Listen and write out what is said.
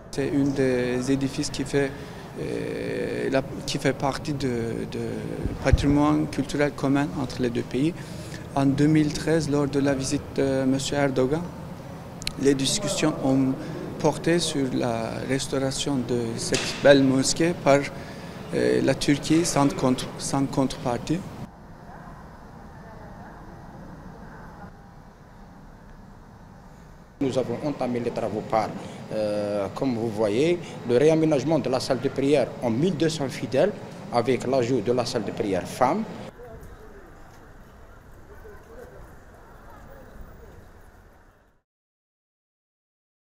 C'est un des édifices qui fait partie du patrimoine culturel commun entre les deux pays. En 2013, lors de la visite de M. Erdogan, les discussions ont porté sur la restauration de cette belle mosquée par la Turquie sans contrepartie. Nous avons entamé les travaux comme vous voyez, le réaménagement de la salle de prière en 1200 fidèles avec l'ajout de la salle de prière femmes.